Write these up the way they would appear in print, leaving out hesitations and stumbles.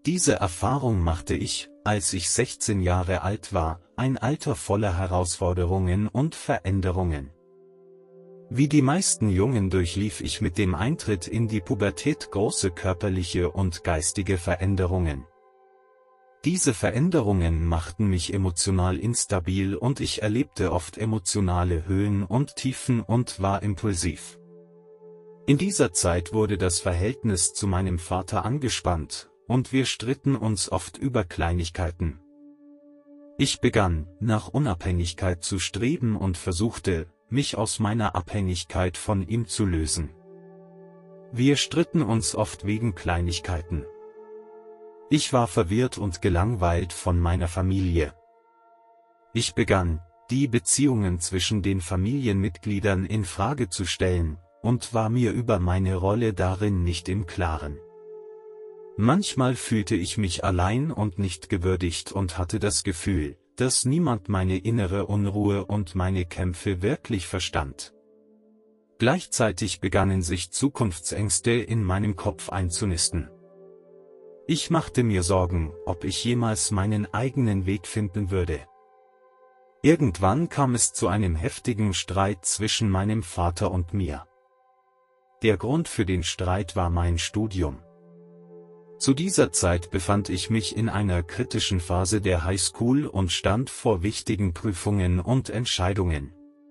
Diese Erfahrung machte ich, als ich 16 Jahre alt war, ein Alter voller Herausforderungen und Veränderungen. Wie die meisten Jungen durchlief ich mit dem Eintritt in die Pubertät große körperliche und geistige Veränderungen. Diese Veränderungen machten mich emotional instabil und ich erlebte oft emotionale Höhen und Tiefen und war impulsiv. In dieser Zeit wurde das Verhältnis zu meinem Vater angespannt, und wir stritten uns oft über Kleinigkeiten. Ich begann, nach Unabhängigkeit zu streben und versuchte, mich aus meiner Abhängigkeit von ihm zu lösen. Wir stritten uns oft wegen Kleinigkeiten. Ich war verwirrt und gelangweilt von meiner Familie. Ich begann, die Beziehungen zwischen den Familienmitgliedern in Frage zu stellen, und war mir über meine Rolle darin nicht im Klaren. Manchmal fühlte ich mich allein und nicht gewürdigt und hatte das Gefühl, dass niemand meine innere Unruhe und meine Kämpfe wirklich verstand. Gleichzeitig begannen sich Zukunftsängste in meinem Kopf einzunisten. Ich machte mir Sorgen, ob ich jemals meinen eigenen Weg finden würde. Irgendwann kam es zu einem heftigen Streit zwischen meinem Vater und mir. Der Grund für den Streit war mein Studium. Zu dieser Zeit befand ich mich in einer kritischen Phase der Highschool und stand vor wichtigen Prüfungen und Entscheidungen.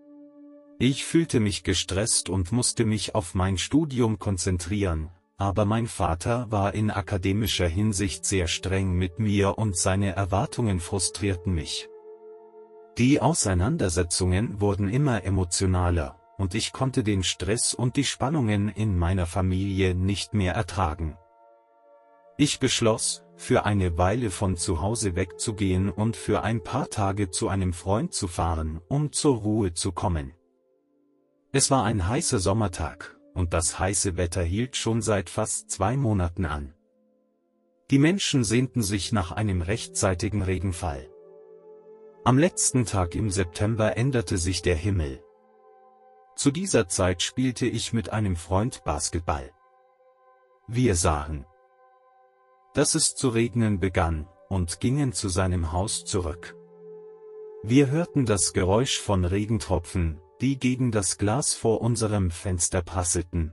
Ich fühlte mich gestresst und musste mich auf mein Studium konzentrieren, aber mein Vater war in akademischer Hinsicht sehr streng mit mir und seine Erwartungen frustrierten mich. Die Auseinandersetzungen wurden immer emotionaler, und ich konnte den Stress und die Spannungen in meiner Familie nicht mehr ertragen. Ich beschloss, für eine Weile von zu Hause wegzugehen und für ein paar Tage zu einem Freund zu fahren, um zur Ruhe zu kommen. Es war ein heißer Sommertag, und das heiße Wetter hielt schon seit fast 2 Monaten an. Die Menschen sehnten sich nach einem rechtzeitigen Regenfall. Am letzten Tag im September änderte sich der Himmel. Zu dieser Zeit spielte ich mit einem Freund Basketball. Wir sahen, dass es zu regnen begann, und gingen zu seinem Haus zurück. Wir hörten das Geräusch von Regentropfen, die gegen das Glas vor unserem Fenster prasselten.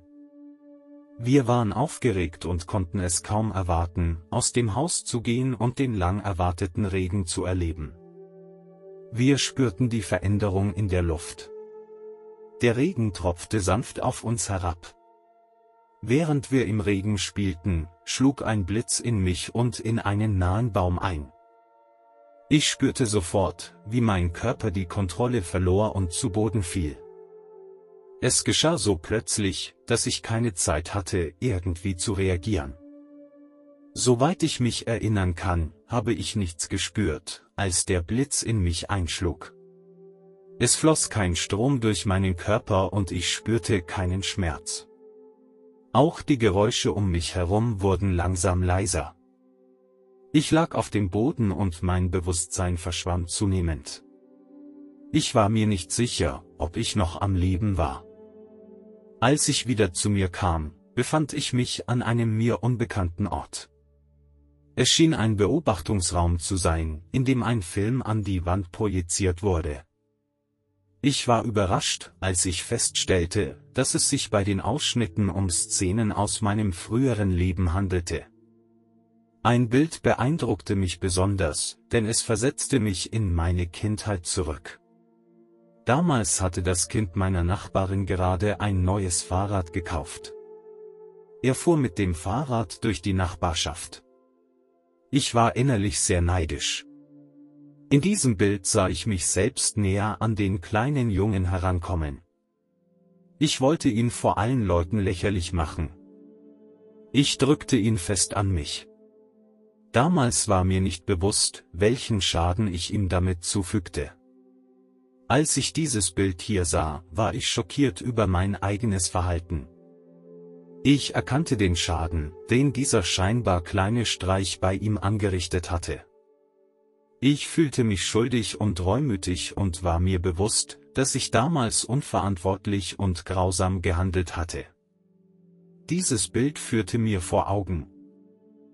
Wir waren aufgeregt und konnten es kaum erwarten, aus dem Haus zu gehen und den lang erwarteten Regen zu erleben. Wir spürten die Veränderung in der Luft. Der Regen tropfte sanft auf uns herab. Während wir im Regen spielten, schlug ein Blitz in mich und in einen nahen Baum ein. Ich spürte sofort, wie mein Körper die Kontrolle verlor und zu Boden fiel. Es geschah so plötzlich, dass ich keine Zeit hatte, irgendwie zu reagieren. Soweit ich mich erinnern kann, habe ich nichts gespürt, als der Blitz in mich einschlug. Es floss kein Strom durch meinen Körper und ich spürte keinen Schmerz. Auch die Geräusche um mich herum wurden langsam leiser. Ich lag auf dem Boden und mein Bewusstsein verschwamm zunehmend. Ich war mir nicht sicher, ob ich noch am Leben war. Als ich wieder zu mir kam, befand ich mich an einem mir unbekannten Ort. Es schien ein Beobachtungsraum zu sein, in dem ein Film an die Wand projiziert wurde. Ich war überrascht, als ich feststellte, dass es sich bei den Ausschnitten um Szenen aus meinem früheren Leben handelte. Ein Bild beeindruckte mich besonders, denn es versetzte mich in meine Kindheit zurück. Damals hatte das Kind meiner Nachbarin gerade ein neues Fahrrad gekauft. Er fuhr mit dem Fahrrad durch die Nachbarschaft. Ich war innerlich sehr neidisch. In diesem Bild sah ich mich selbst näher an den kleinen Jungen herankommen. Ich wollte ihn vor allen Leuten lächerlich machen. Ich drückte ihn fest an mich. Damals war mir nicht bewusst, welchen Schaden ich ihm damit zufügte. Als ich dieses Bild hier sah, war ich schockiert über mein eigenes Verhalten. Ich erkannte den Schaden, den dieser scheinbar kleine Streich bei ihm angerichtet hatte. Ich fühlte mich schuldig und reumütig und war mir bewusst, dass ich damals unverantwortlich und grausam gehandelt hatte. Dieses Bild führte mir vor Augen,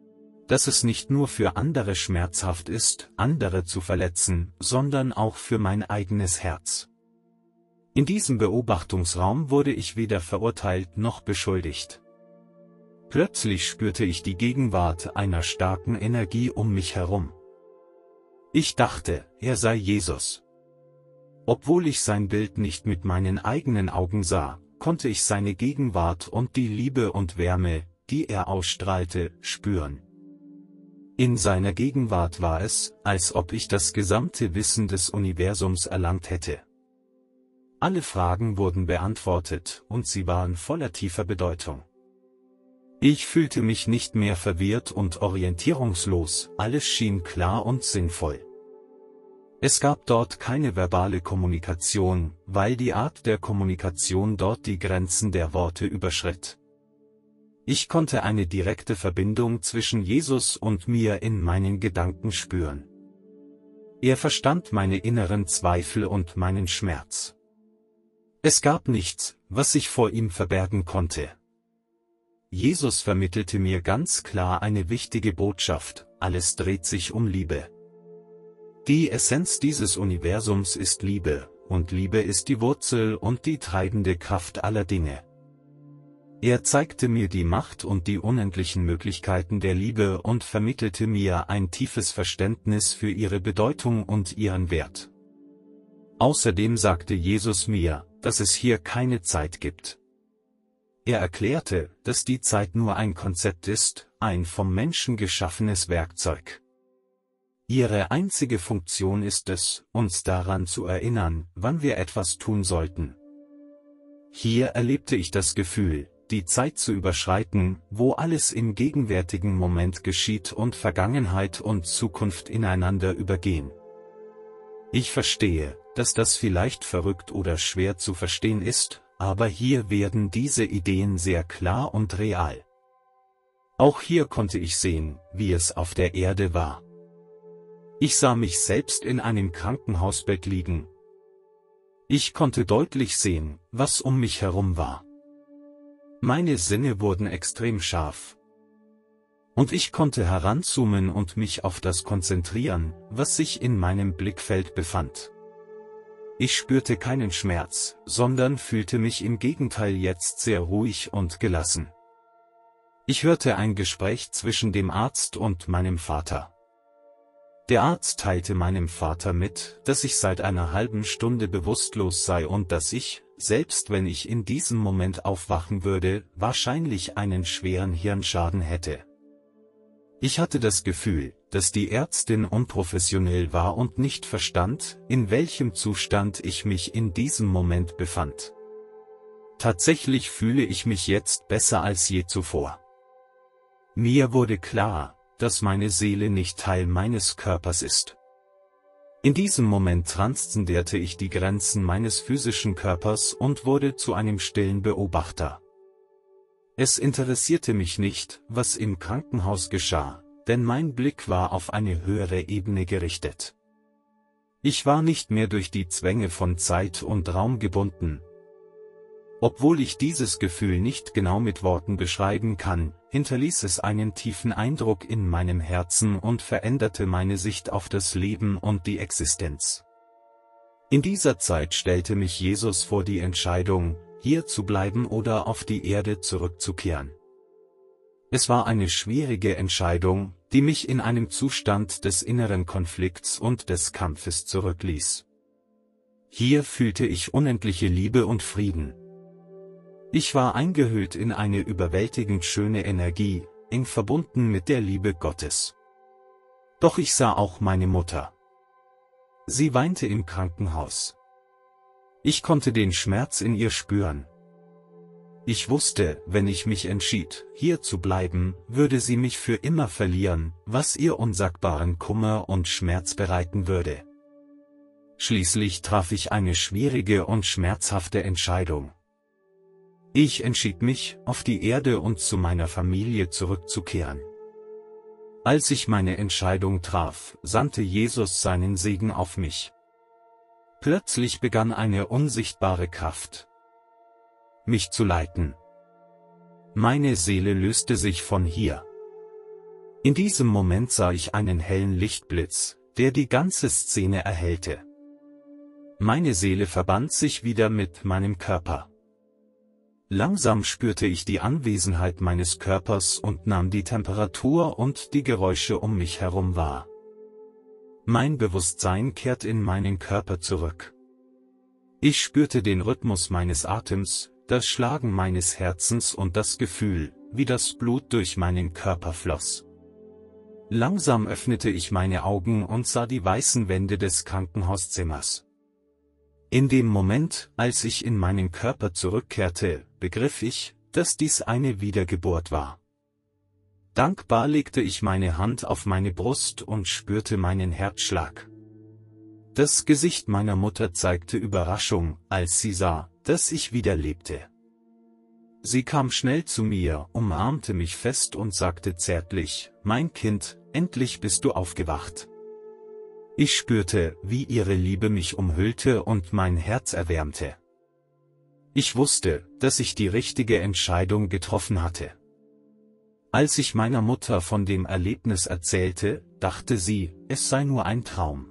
dass es nicht nur für andere schmerzhaft ist, andere zu verletzen, sondern auch für mein eigenes Herz. In diesem Beobachtungsraum wurde ich weder verurteilt noch beschuldigt. Plötzlich spürte ich die Gegenwart einer starken Energie um mich herum. Ich dachte, er sei Jesus. Obwohl ich sein Bild nicht mit meinen eigenen Augen sah, konnte ich seine Gegenwart und die Liebe und Wärme, die er ausstrahlte, spüren. In seiner Gegenwart war es, als ob ich das gesamte Wissen des Universums erlangt hätte. Alle Fragen wurden beantwortet und sie waren voller tiefer Bedeutung. Ich fühlte mich nicht mehr verwirrt und orientierungslos, alles schien klar und sinnvoll. Es gab dort keine verbale Kommunikation, weil die Art der Kommunikation dort die Grenzen der Worte überschritt. Ich konnte eine direkte Verbindung zwischen Jesus und mir in meinen Gedanken spüren. Er verstand meine inneren Zweifel und meinen Schmerz. Es gab nichts, was ich vor ihm verbergen konnte. Jesus vermittelte mir ganz klar eine wichtige Botschaft: Alles dreht sich um Liebe. Die Essenz dieses Universums ist Liebe, und Liebe ist die Wurzel und die treibende Kraft aller Dinge. Er zeigte mir die Macht und die unendlichen Möglichkeiten der Liebe und vermittelte mir ein tiefes Verständnis für ihre Bedeutung und ihren Wert. Außerdem sagte Jesus mir, dass es hier keine Zeit gibt. Er erklärte, dass die Zeit nur ein Konzept ist, ein vom Menschen geschaffenes Werkzeug. Ihre einzige Funktion ist es, uns daran zu erinnern, wann wir etwas tun sollten. Hier erlebte ich das Gefühl, die Zeit zu überschreiten, wo alles im gegenwärtigen Moment geschieht und Vergangenheit und Zukunft ineinander übergehen. Ich verstehe, dass das vielleicht verrückt oder schwer zu verstehen ist, aber hier werden diese Ideen sehr klar und real. Auch hier konnte ich sehen, wie es auf der Erde war. Ich sah mich selbst in einem Krankenhausbett liegen. Ich konnte deutlich sehen, was um mich herum war. Meine Sinne wurden extrem scharf. Und ich konnte heranzoomen und mich auf das konzentrieren, was sich in meinem Blickfeld befand. Ich spürte keinen Schmerz, sondern fühlte mich im Gegenteil jetzt sehr ruhig und gelassen. Ich hörte ein Gespräch zwischen dem Arzt und meinem Vater. Der Arzt teilte meinem Vater mit, dass ich seit einer halben Stunde bewusstlos sei und dass ich, selbst wenn ich in diesem Moment aufwachen würde, wahrscheinlich einen schweren Hirnschaden hätte. Ich hatte das Gefühl, dass die Ärztin unprofessionell war und nicht verstand, in welchem Zustand ich mich in diesem Moment befand. Tatsächlich fühle ich mich jetzt besser als je zuvor. Mir wurde klar, dass meine Seele nicht Teil meines Körpers ist. In diesem Moment transzendierte ich die Grenzen meines physischen Körpers und wurde zu einem stillen Beobachter. Es interessierte mich nicht, was im Krankenhaus geschah, denn mein Blick war auf eine höhere Ebene gerichtet. Ich war nicht mehr durch die Zwänge von Zeit und Raum gebunden. Obwohl ich dieses Gefühl nicht genau mit Worten beschreiben kann, hinterließ es einen tiefen Eindruck in meinem Herzen und veränderte meine Sicht auf das Leben und die Existenz. In dieser Zeit stellte mich Jesus vor die Entscheidung, hier zu bleiben oder auf die Erde zurückzukehren. Es war eine schwierige Entscheidung, die mich in einem Zustand des inneren Konflikts und des Kampfes zurückließ. Hier fühlte ich unendliche Liebe und Frieden. Ich war eingehüllt in eine überwältigend schöne Energie, eng verbunden mit der Liebe Gottes. Doch ich sah auch meine Mutter. Sie weinte im Krankenhaus. Ich konnte den Schmerz in ihr spüren. Ich wusste, wenn ich mich entschied, hier zu bleiben, würde sie mich für immer verlieren, was ihr unsagbaren Kummer und Schmerz bereiten würde. Schließlich traf ich eine schwierige und schmerzhafte Entscheidung. Ich entschied mich, auf die Erde und zu meiner Familie zurückzukehren. Als ich meine Entscheidung traf, sandte Jesus seinen Segen auf mich. Plötzlich begann eine unsichtbare Kraft, mich zu leiten. Meine Seele löste sich von hier. In diesem Moment sah ich einen hellen Lichtblitz, der die ganze Szene erhellte. Meine Seele verband sich wieder mit meinem Körper. Langsam spürte ich die Anwesenheit meines Körpers und nahm die Temperatur und die Geräusche um mich herum wahr. Mein Bewusstsein kehrt in meinen Körper zurück. Ich spürte den Rhythmus meines Atems, das Schlagen meines Herzens und das Gefühl, wie das Blut durch meinen Körper floss. Langsam öffnete ich meine Augen und sah die weißen Wände des Krankenhauszimmers. In dem Moment, als ich in meinen Körper zurückkehrte, begriff ich, dass dies eine Wiedergeburt war. Dankbar legte ich meine Hand auf meine Brust und spürte meinen Herzschlag. Das Gesicht meiner Mutter zeigte Überraschung, als sie sah, dass ich wieder lebte. Sie kam schnell zu mir, umarmte mich fest und sagte zärtlich: Mein Kind, endlich bist du aufgewacht. Ich spürte, wie ihre Liebe mich umhüllte und mein Herz erwärmte. Ich wusste, dass ich die richtige Entscheidung getroffen hatte. Als ich meiner Mutter von dem Erlebnis erzählte, dachte sie, es sei nur ein Traum.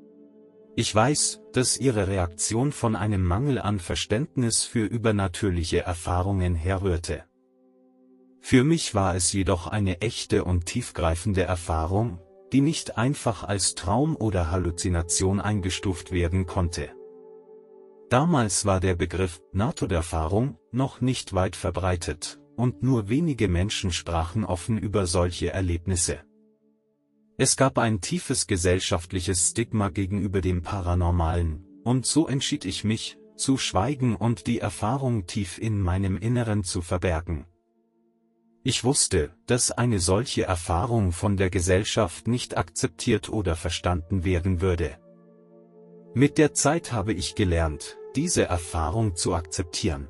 Ich weiß, dass ihre Reaktion von einem Mangel an Verständnis für übernatürliche Erfahrungen herrührte. Für mich war es jedoch eine echte und tiefgreifende Erfahrung, die nicht einfach als Traum oder Halluzination eingestuft werden konnte. Damals war der Begriff Nahtoderfahrung noch nicht weit verbreitet, und nur wenige Menschen sprachen offen über solche Erlebnisse. Es gab ein tiefes gesellschaftliches Stigma gegenüber dem Paranormalen, und so entschied ich mich, zu schweigen und die Erfahrung tief in meinem Inneren zu verbergen. Ich wusste, dass eine solche Erfahrung von der Gesellschaft nicht akzeptiert oder verstanden werden würde. Mit der Zeit habe ich gelernt, diese Erfahrung zu akzeptieren.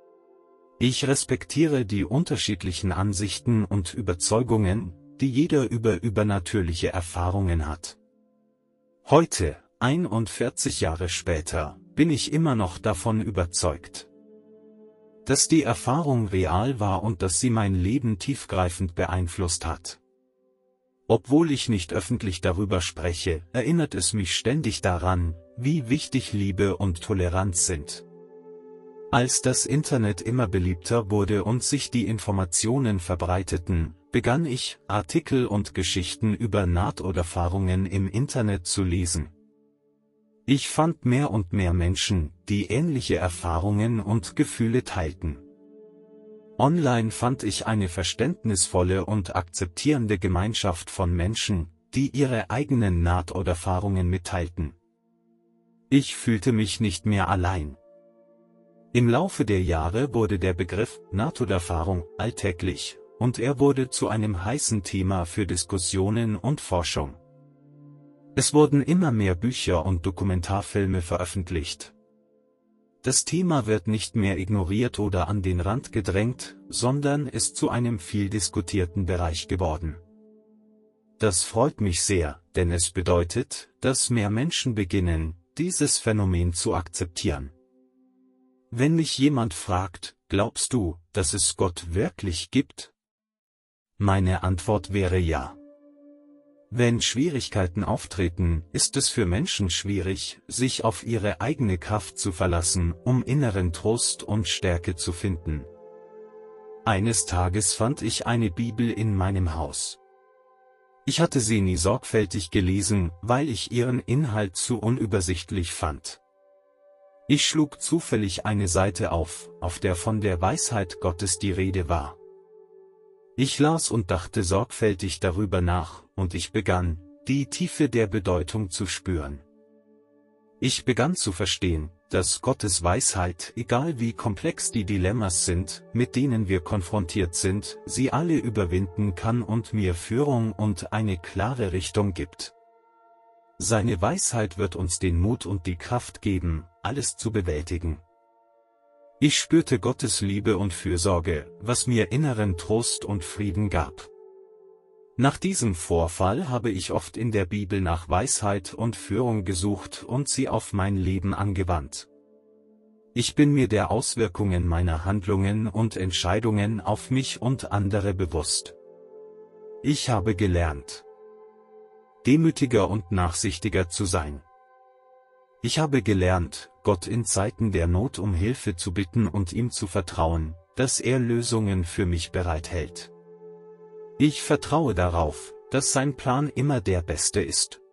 Ich respektiere die unterschiedlichen Ansichten und Überzeugungen, die jeder über übernatürliche Erfahrungen hat. Heute, 41 Jahre später, bin ich immer noch davon überzeugt, dass die Erfahrung real war und dass sie mein Leben tiefgreifend beeinflusst hat. Obwohl ich nicht öffentlich darüber spreche, erinnert es mich ständig daran, wie wichtig Liebe und Toleranz sind. Als das Internet immer beliebter wurde und sich die Informationen verbreiteten, begann ich, Artikel und Geschichten über Nahtoderfahrungen im Internet zu lesen. Ich fand mehr und mehr Menschen, die ähnliche Erfahrungen und Gefühle teilten. Online fand ich eine verständnisvolle und akzeptierende Gemeinschaft von Menschen, die ihre eigenen Nahtoderfahrungen mitteilten. Ich fühlte mich nicht mehr allein. Im Laufe der Jahre wurde der Begriff Nahtoderfahrung alltäglich, und er wurde zu einem heißen Thema für Diskussionen und Forschung. Es wurden immer mehr Bücher und Dokumentarfilme veröffentlicht. Das Thema wird nicht mehr ignoriert oder an den Rand gedrängt, sondern ist zu einem viel diskutierten Bereich geworden. Das freut mich sehr, denn es bedeutet, dass mehr Menschen beginnen, dieses Phänomen zu akzeptieren. Wenn mich jemand fragt, glaubst du, dass es Gott wirklich gibt? Meine Antwort wäre ja. Wenn Schwierigkeiten auftreten, ist es für Menschen schwierig, sich auf ihre eigene Kraft zu verlassen, um inneren Trost und Stärke zu finden. Eines Tages fand ich eine Bibel in meinem Haus. Ich hatte sie nie sorgfältig gelesen, weil ich ihren Inhalt zu unübersichtlich fand. Ich schlug zufällig eine Seite auf der von der Weisheit Gottes die Rede war. Ich las und dachte sorgfältig darüber nach, und ich begann, die Tiefe der Bedeutung zu spüren. Ich begann zu verstehen, dass Gottes Weisheit, egal wie komplex die Dilemmas sind, mit denen wir konfrontiert sind, sie alle überwinden kann und mir Führung und eine klare Richtung gibt. Seine Weisheit wird uns den Mut und die Kraft geben, alles zu bewältigen. Ich spürte Gottes Liebe und Fürsorge, was mir inneren Trost und Frieden gab. Nach diesem Vorfall habe ich oft in der Bibel nach Weisheit und Führung gesucht und sie auf mein Leben angewandt. Ich bin mir der Auswirkungen meiner Handlungen und Entscheidungen auf mich und andere bewusst. Ich habe gelernt, demütiger und nachsichtiger zu sein. Ich habe gelernt, Gott in Zeiten der Not um Hilfe zu bitten und ihm zu vertrauen, dass er Lösungen für mich bereithält. Ich vertraue darauf, dass sein Plan immer der beste ist.